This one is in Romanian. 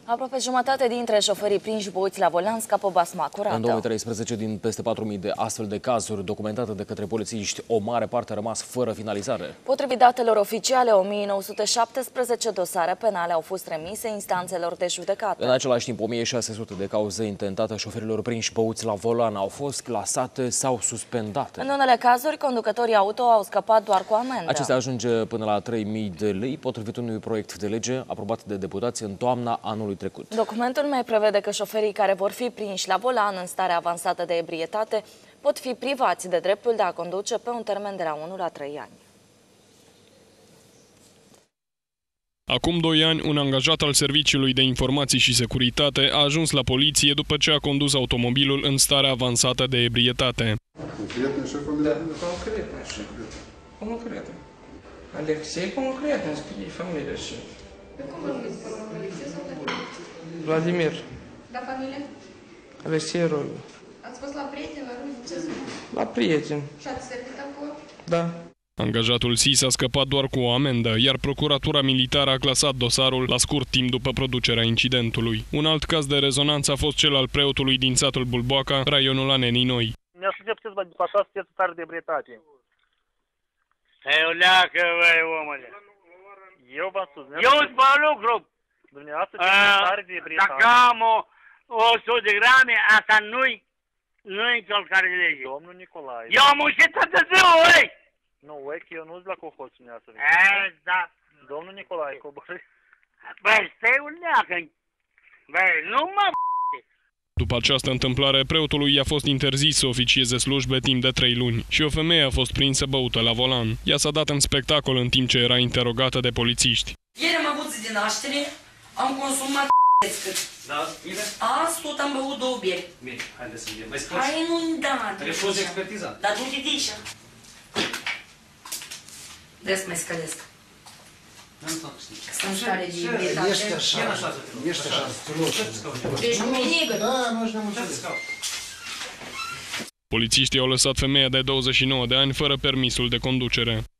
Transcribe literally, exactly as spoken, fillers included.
Aproape jumătate dintre șoferii prinși băuți la volan scapă basma curată. În două mii treisprezece, din peste patru mii de astfel de cazuri documentate de către polițiști, o mare parte a rămas fără finalizare. Potrivit datelor oficiale, o mie nouă sute șaptesprezece dosare penale au fost remise instanțelor de judecată. În același timp, o mie șase sute de cauze intentate șoferilor prinși băuți la volan au fost clasate sau suspendate. În unele cazuri, conducătorii auto au scăpat doar cu amendă. Acestea ajunge până la trei mii de lei, potrivit unui proiect de lege aprobat de deputați în toamna anului trecut. Documentul mai prevede că șoferii care vor fi prinși la volan în stare avansată de ebrietate pot fi privați de dreptul de a conduce pe un termen de la unu la trei ani. Acum doi ani, un angajat al Serviciului de Informații și Securitate a ajuns la poliție după ce a condus automobilul în stare avansată de ebrietate. Конкретно, что фамилия? Да, конкретно, шеф. Конкретно. Алексей конкретно, скажи фамилия, шеф. Cum vă numiți pe urmă? Alexei sau Vladimir? Vladimir. Da, familie? Alexei Roiu. Ați fost la prieten, la rude, ce sunt? La prieten. Și ați servit acolo? Da. Angajatul S I S a scăpat doar cu o amendă, iar Procuratura Militară a clasat dosarul la scurt timp după producerea incidentului. Un alt caz de rezonanță a fost cel al preotului din satul Bulboaca, raionul Anenii Noi. Ne așteptați să după așa sunteți tare de ebrietate. Stai o leacă, băi, omule. Eu v-am spus. Eu îți fac lucru. Dumneavoastră sunteți tare de ebrietate. Dacă am o, o sută de grame, asta nu-i nu-i încălcare de lege. Domnul Nicolae. Eu am muncit toată ziua, oi! Nu, oi, că eu nu-s la colhoz dumneavoastră. E, da. Domnul Nicolae, coborâi. Băi, stai o leacă. Băi, nu mă După această întâmplare, preotului i-a fost interzis să oficieze slujbe timp de trei luni și o femeie a fost prinsă băută la volan. Ea s-a dat în spectacol în timp ce era interogată de polițiști. Ieri am avut zi de naștere, am consumat cât. Da, bine? Azi tot am băut două bieri. Bine, haideți să vedem. Mai scoți? Hai, nu, da. Refuzi expertiza. Dar du-te de aici. Trebuie să mai scălesc. Sunt stare de iubietate. Ești așa, ești așa, Deci nu mi negă. Da, nu ne mulțumesc. Polițiștii au lăsat femeia de douăzeci și nouă de ani fără permisul de conducere.